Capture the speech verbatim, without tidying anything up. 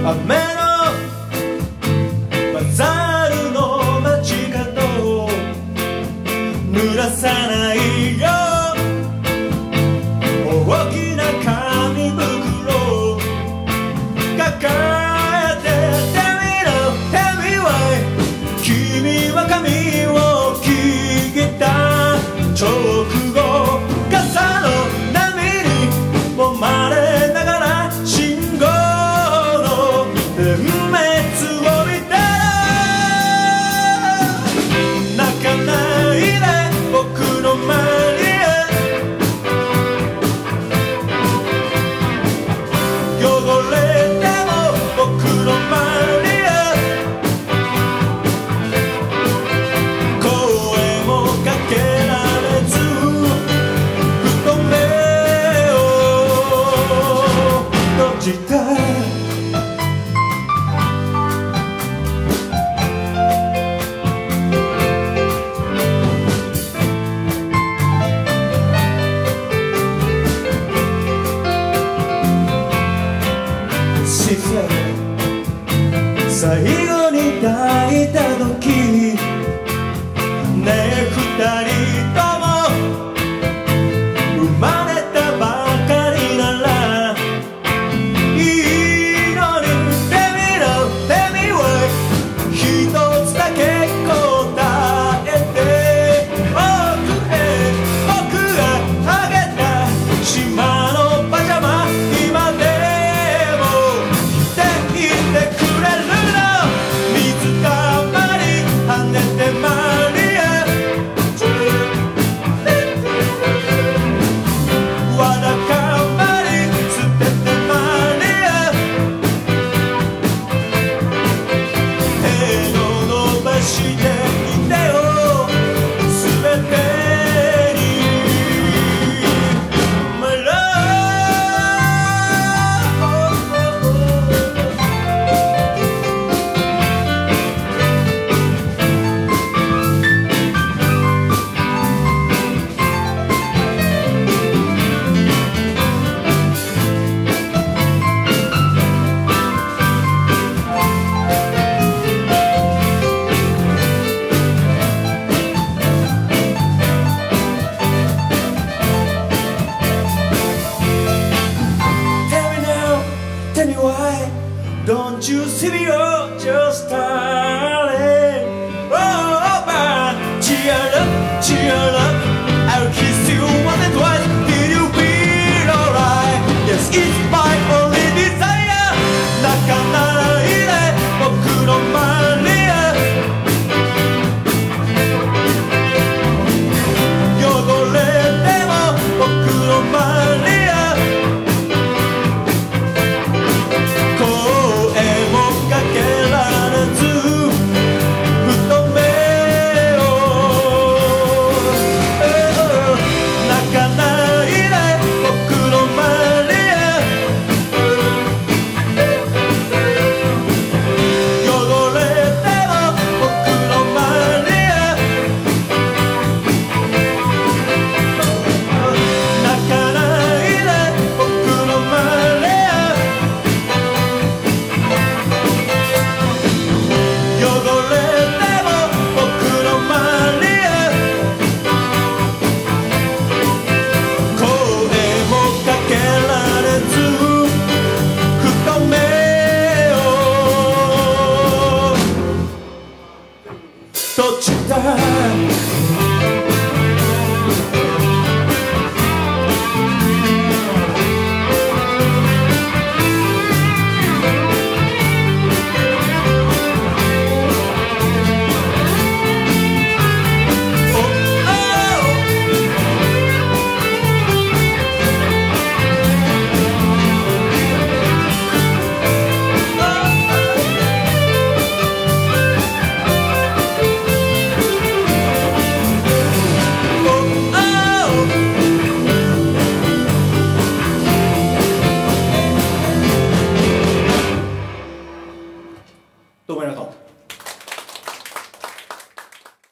雨のバザールの街角を濡らさないよ。大きな紙袋抱えて手見ろ手見わい。君は髪を切った直後傘の波に揉まれながら信号の点滅を見たら泣かないで僕のマリア。汚れても僕のマリア。声もかけられずふと目を閉じた。最後に抱いた時ねえ二人とも生まれたばかりならいいのに。手見ろ手見わい。一つだけ答えて僕へ僕があげた島のパジャマ今でも着ていてくれる。水たまり跳ねてマリア。わだかまり捨ててマリア。手を伸ばしていてよ全てに My love。Tell me why don't you see me? You're just starting. Oh, man, cheer up, cheer up. I'll kiss you once and twice till you feel alright. Yes, it's my only desire. 泣かないで僕のマリア。汚れても僕のマリア。